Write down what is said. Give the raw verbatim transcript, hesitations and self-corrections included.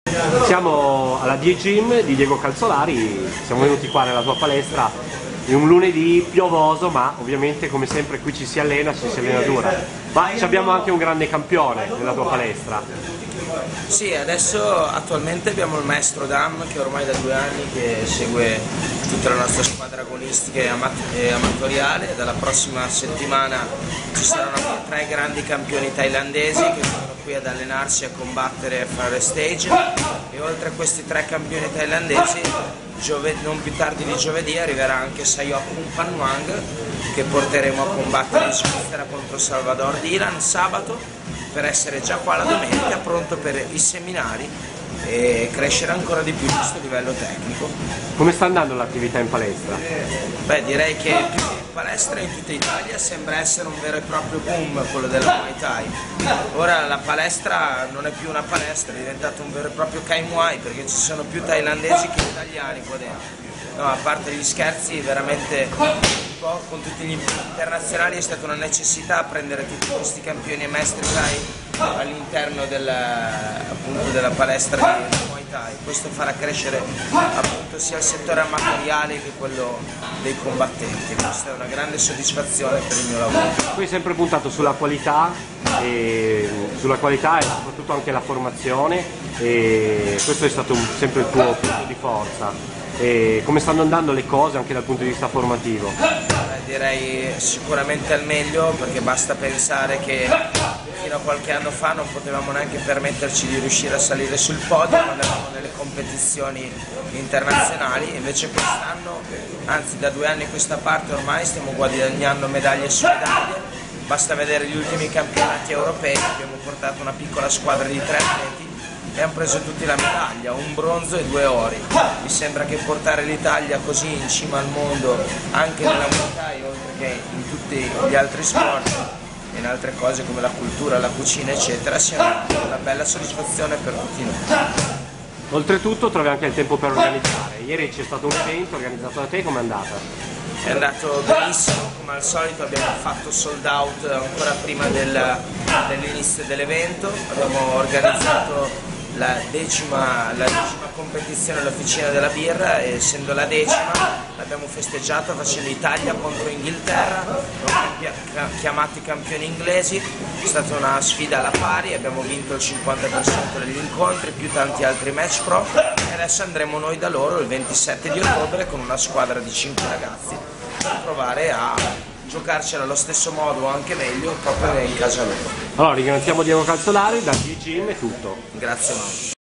Siamo alla D Gym di Diego Calzolari, siamo venuti qua nella tua palestra in un lunedì piovoso, ma ovviamente come sempre qui ci si allena, ci si allena dura. Ma abbiamo anche un grande campione nella tua palestra. Sì, adesso attualmente abbiamo il maestro Dam che ormai da due anni che segue tutta la nostra squadra agonistica e, amat e amatoriale. Dalla prossima settimana ci saranno tre grandi campioni thailandesi che vengono qui ad allenarsi, a combattere e a fare stage, e oltre a questi tre campioni thailandesi non più tardi di giovedì arriverà anche Sayok Phanwang, che porteremo a combattere in Svizzera contro Salvador Dylan sabato, per essere già qua la domenica pronto per i seminari e crescere ancora di più a questo livello tecnico. Come sta andando l'attività in palestra? Beh, direi che più che in palestra in tutta Italia sembra essere un vero e proprio boom quello della Muay Thai. Ora la palestra non è più una palestra, è diventato un vero e proprio Kai Muay, perché ci sono più thailandesi che italiani qua dentro. No, a parte gli scherzi, veramente un po' con tutti gli internazionali è stata una necessità prendere tutti questi campioni e maestri Thai all'interno della, della palestra di Muay Thai. Questo farà crescere appunto sia il settore amatoriale che quello dei combattenti. Questa è una grande soddisfazione per il mio lavoro. Tu hai sempre puntato sulla qualità, e sulla qualità e soprattutto anche la formazione, e questo è stato un, sempre il tuo punto di forza. E come stanno andando le cose anche dal punto di vista formativo? Beh, direi sicuramente al meglio, perché basta pensare che fino a qualche anno fa non potevamo neanche permetterci di riuscire a salire sul podio quando eravamo nelle competizioni internazionali, invece quest'anno, anzi da due anni a questa parte ormai stiamo guadagnando medaglie su medaglie. Basta vedere gli ultimi campionati europei, abbiamo portato una piccola squadra di tre atleti e hanno preso tutti la medaglia, un bronzo e due ori. Mi sembra che portare l'Italia così in cima al mondo, anche nella Muay Thai, oltre che in tutti gli altri sport e in altre cose come la cultura, la cucina eccetera, sia una, una bella soddisfazione per tutti noi. Oltretutto trovi anche il tempo per organizzare. Ieri c'è stato un evento organizzato da te, com'è andata? È andato benissimo, come al solito abbiamo fatto sold out ancora prima del, dell'inizio dell'evento. Abbiamo organizzato la decima, la decima competizione all'Officina della Birra, e essendo la decima l'abbiamo festeggiata facendo Italia contro Inghilterra, chiamati campioni inglesi. È stata una sfida alla pari, abbiamo vinto il cinquanta per cento degli incontri più tanti altri match pro, e adesso andremo noi da loro il ventisette di ottobre con una squadra di cinque ragazzi per provare a giocarcela allo stesso modo o anche meglio proprio in casa loro. Allora ringraziamo Diego Calzolari, da D Gym è tutto. Grazie Mauro.